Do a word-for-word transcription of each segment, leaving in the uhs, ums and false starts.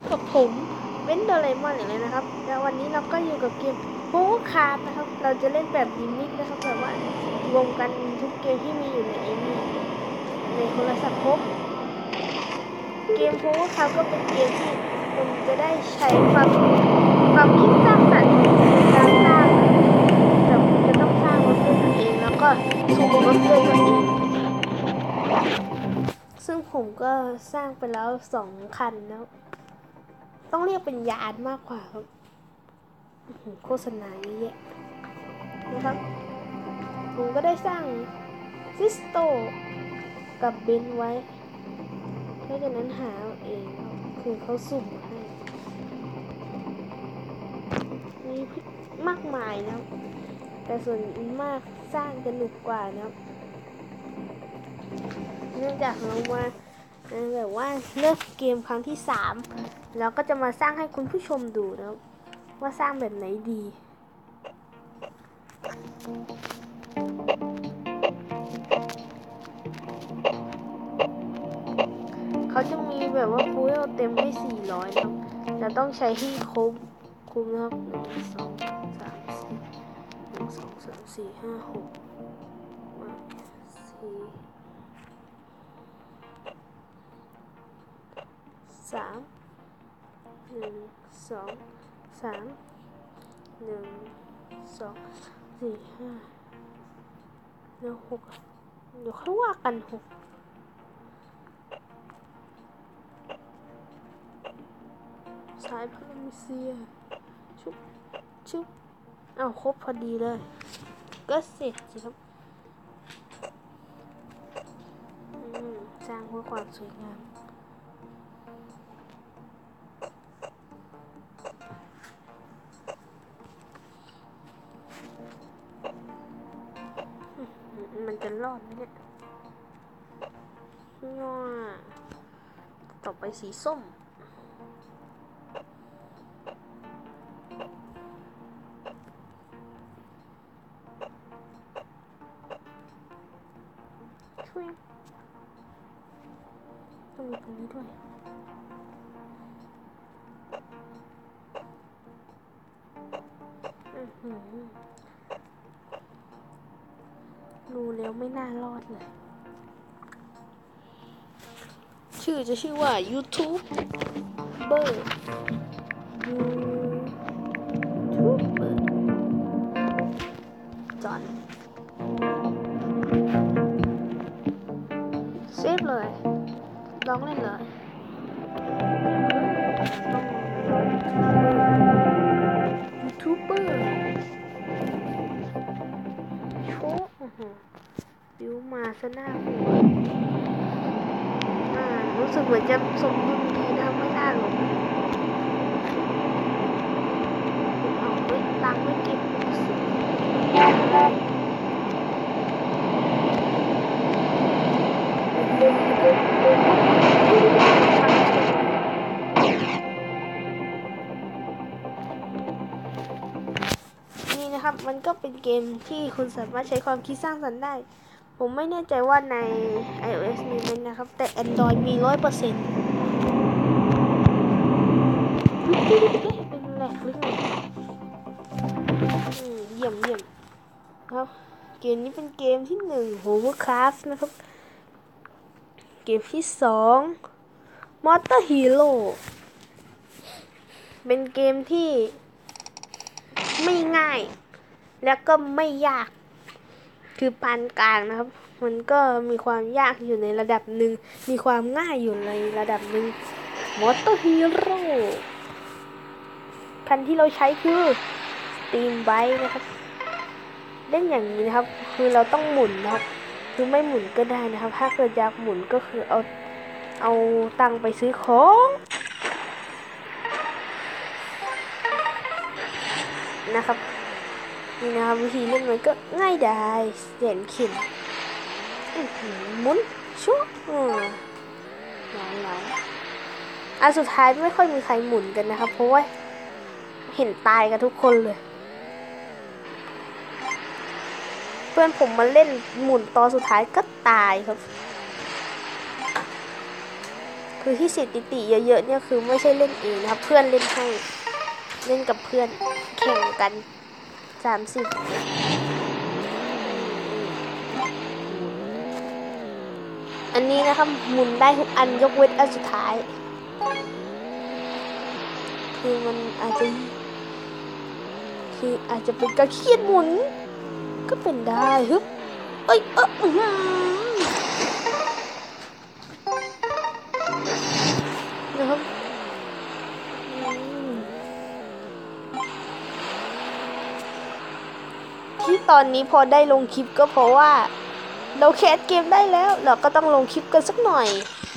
กับผมเว้นโดเรมอนอย่างไรนะครับแล้ววันนี้เราก็อยู่กับเกมโป๊คาร์ดนะครับเราจะเล่นแบบลิมิกนะครับแบบว่ารวมกันทุกเกมที่มีอยู่ในเอมี่ในโทรศัพท์ครบเกมโป๊คาร์ดก็เป็นเกมที่คุณจะได้ใช้ความความคิดสร้างสรรค์ในการสร้างแบบคุณจะต้องสร้างรถด้วยตัวเองแล้วก็สูบรถด้วยตัวเองซึ่งผมก็สร้างไปแล้วสองคันแล้วต้องเรียกเป็นยานมากกว่าครับโฆษณาเยอะแยะนะครับผมก็ได้สร้างซิสโตกับเบนไว้แล้วจากนั้นหาเองคือเขาสุ่มให้มีมากมายนะครับแต่ส่วนมากสร้างจะหนุกกว่านะครับเนื่องจากเรามาแบบว่าเลิกเกมครั้งที่สามแล้วก็จะมาสร้างให้คุณผู้ชมดูนะครับว่าสร้างแบบไหนดีเขาจะมีแบบว่าฟูลเต็มให้สี่ร้อยนะครับจะต้องใช้ให้ครบคุ้มนะครับหนึ่งสองสามสี่หนึ่งสองสามสี่ห้าหกสี่สามหนึ่งสองสามหนึ่งสองสี่ห้าแล้วหกเดี๋ยวค่อยว่ากันหกสายพารามิเซียชุบชุบเอาครบพอดีเลยก็เสร็จสิครับสร้างเพื่อความสวยงามมันจะรอดไหมเนี่ยง้อต่อไปสีส้มช่วยต้องมีตรงนี้ด้วยดูแล้วไม่น่ารอดเลยชื่อจะชื่อว่า YouTube เบอร์ YouTuber จอนเซฟเลยลองเล่นเลยยูทูบเบอร์โชว์บิวมาซะหน้าหัวรู้สึกเหมือนจะสมดุลดีนะไม่น่าหลงเอาไว้ตังไม่เก็บสุดนี่นะครับมันก็เป็นเกมที่คุณสามารถใช้ความคิดสร้างสรรค์ได้ผมไม่แน่ใจว่าใน iOS มีไหมนะครับแต่ Android มี ร้อยเปอร์เซ็นต์ เป็นแหลกลึกเลยเยี่ยมเยี่ยมครับเกมนี้เป็นเกมที่หนึ่ง Hovercraft นะครับเกมที่สอง Motor Hero เป็นเกมที่ไม่ง่ายและก็ไม่ยากคือปานกลางนะครับมันก็มีความยากอยู่ในระดับหนึ่งมีความง่ายอยู่ในระดับหนึ่ง Motor Hero คันที่เราใช้คือ Steam Bike นะครับเล่นอย่างนี้นะครับคือเราต้องหมุนนะครับคือไม่หมุนก็ได้นะครับถ้าเกิดอยากหมุนก็คือเอาเอาตังค์ไปซื้อของนะครับนี่นะครับวิธีเล่นมันก็ง่ายดายเสียนเข็มหมุนชุบอืมหลายๆอันสุดท้ายไม่ค่อยมีใครหมุนกันนะครับเพราะว่าเห็นตายกันทุกคนเลยเพื่อนผมมาเล่นหมุนตอนสุดท้ายก็ตายครับคือที่สิติติเยอะๆเนี่ยคือไม่ใช่เล่นเองนะครับเพื่อนเล่นให้เล่นกับเพื่อนแข่งกันสามสิบอันนี้นะครับหมุนได้ทุกอันยกเว้นอันสุดท้ายคือมันอาจจะคืออาจจะเป็นการเครียดหมุนก็เป็นได้ฮึบเอ้ยเออนะครับที่ตอนนี้พอได้ลงคลิปก็เพราะว่าเราแคสเกมได้แล้วเราก็ต้องลงคลิปกันสักหน่อย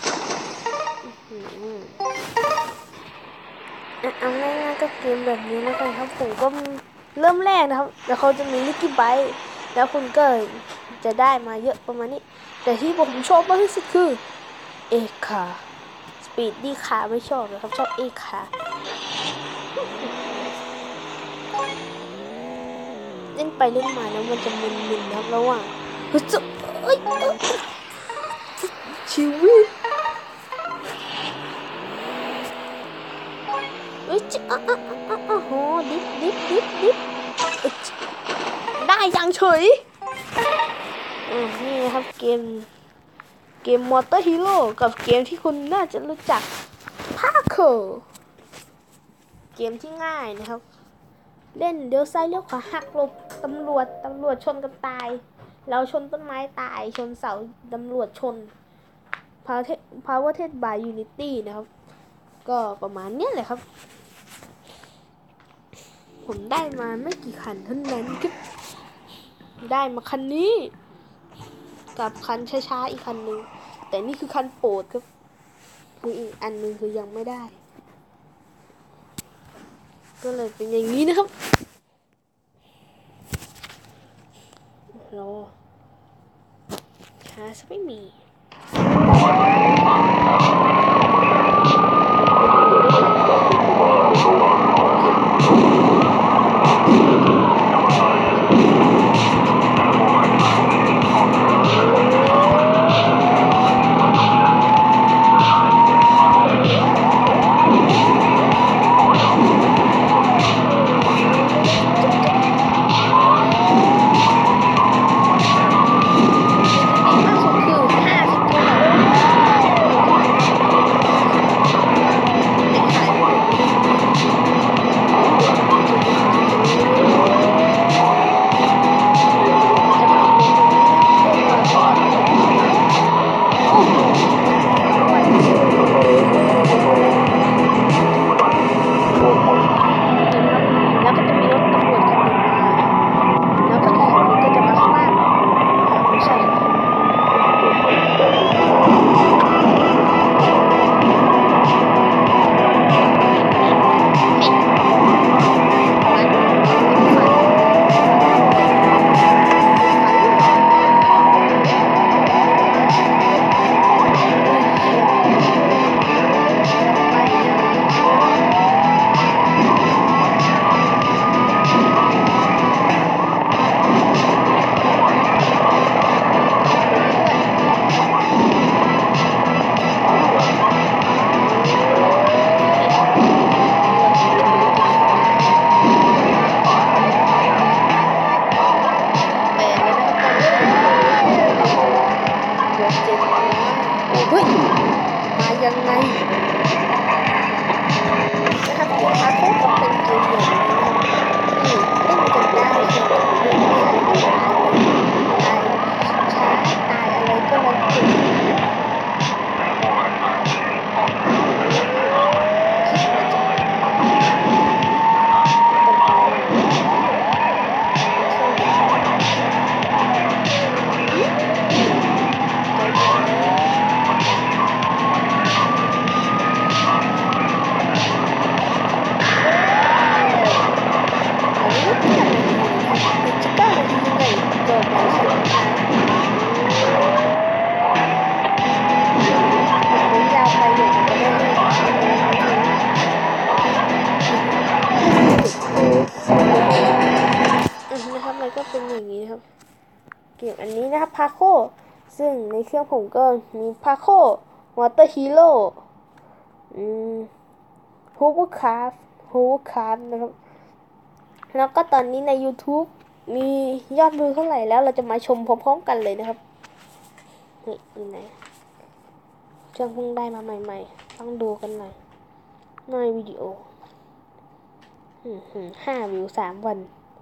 เอาง่ายๆก็เกมแบบนี้แล้วกันครับผมก็เริ่มแรกนะครับแล้วเขาจะมีลิกกี้ไบต์แล้วคุณก็จะได้มาเยอะประมาณนี้แต่ที่ผมชอบมากที่สุดคือเอคาสปีดดี้คาไม่ชอบนะครับชอบเอคาเล่นไปเล่นมาแล้วมันจะมึนๆนะครับระหว่างเฮ้ยเอ้ยชีวิตเอ้ยอ่ะอ่ะอ่ะอ่ะโหดิบดิบดิบดิบได้ยังเฉยอ่านี่นะครับเกมเกมมอเตอร์ฮีโร่กับเกมที่คุณน่าจะรู้จักพาโคเกมที่ง่ายนะครับเล่นเลี้ยวซ้ายเลี้ยวขวาหักหลบตำรวจตำรวจชนกันตายเราชนต้นไม้ตายชนเสาตำรวจชน Power Test by Unity นะครับก็ประมาณนี้แหละครับผมได้มาไม่กี่คันเท่านั้นครับได้มาคันนี้กับคันช้าๆอีกคันหนึ่งแต่นี่คือคันโปรดครับคืออีกอันหนึ่งคือยังไม่ได้ก็เลยเป็นอย่างนี้นะครับรอหาซะไม่มีเฮ้ยมายังไงนะครับเกมพาโค้ก็เป็นเกมอย่างนี้ที่เล่นกันได้เกี่ยวกับเรื่องนี้ตายช้าตายอะไรก็แล้วแต่ก็เป็นอย่างนี้นะครับเกมอันนี้นะครับพาโคซึ่งในเครื่องผมก็มีพาโคมอเตอร์ฮีโร่อืม Hovercraft Hovercraft นะครับแล้วก็ตอนนี้ใน YouTube มียอดวิวเท่าไหร่แล้วเราจะมาชมพร้อมๆกันเลยนะครับนี่นี่ไหนช่วงเพิ่งได้มาใหม่ๆต้องดูกันหน่อยหน่อยวิดีโอห้าวิวสามวัน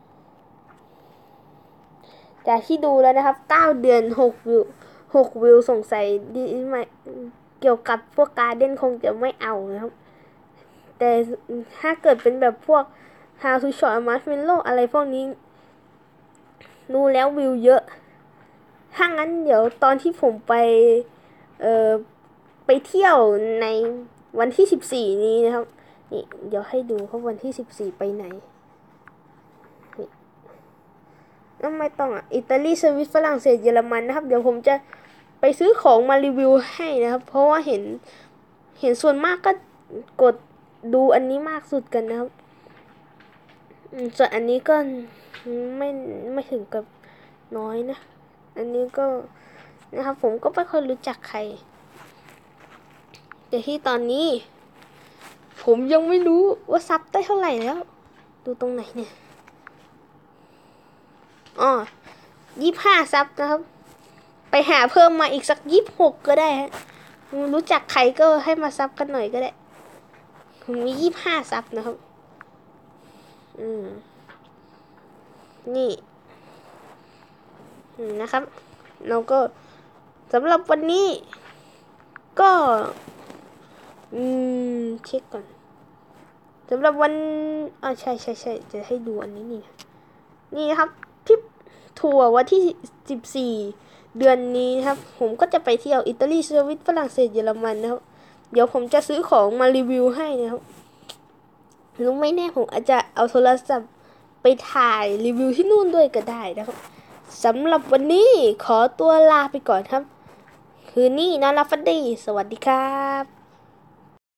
จากที่ดูแล้วนะครับเก้าเดือนหกวิวหกวิวสงสัยดีไหมเกี่ยวกับพวกการเด้นคงจะไม่เอานะครับแต่ถ้าเกิดเป็นแบบพวก How to Short Marshmallow อะไรพวกนี้ดูแล้ววิวเยอะถ้างั้นเดี๋ยวตอนที่ผมไปเอ่อไปเที่ยวในวันที่สิบสี่นี้นะครับนี่เดี๋ยวให้ดูครับวันที่สิบสี่ไปไหนไม่ต้องอ่ะอิตาลีสวิตฝรั่งเศสเยอรมันนะครับเดี๋ยวผมจะไปซื้อของมารีวิวให้นะครับเพราะว่าเห็นเห็นส่วนมากก็กดดูอันนี้มากสุดกันนะครับส่วนอันนี้ก็ไม่ไม่ถึงกับน้อยนะอันนี้ก็นะครับผมก็ไม่ค่อยรู้จักใครแต่ที่ตอนนี้ผมยังไม่รู้ว่าซับได้เท่าไหร่แล้วดูตรงไหนเนี่ยอ๋อยี่ห้าซับนะครับไปหาเพิ่มมาอีกสักยี่หกก็ได้ฮะรู้จักใครก็ให้มาซับกันหน่อยก็ได้ผมมียี่ห้าซับนะครับอืมนี่นะครับเราก็สำหรับวันนี้ก็อืมเช็คก่อนสำหรับวันอ่าใช่ใช่ใช่จะให้ดูอันนี้นี่นี่นะครับทริปทัวร์วันที่สิบสี่เดือนนี้นะครับผมก็จะไปเที่ยวอิตาลีสวิตฝรั่งเศสเยอรมันนะครับเดี๋ยวผมจะซื้อของมารีวิวให้นะครับรู้ไม่แน่ผมอาจจะเอาโทรศัพท์ไปถ่ายรีวิวที่นู่นด้วยก็ได้นะครับสำหรับวันนี้ขอตัวลาไปก่อนครับคืนนี้นอนหลับฝันดีสวัสดีครับ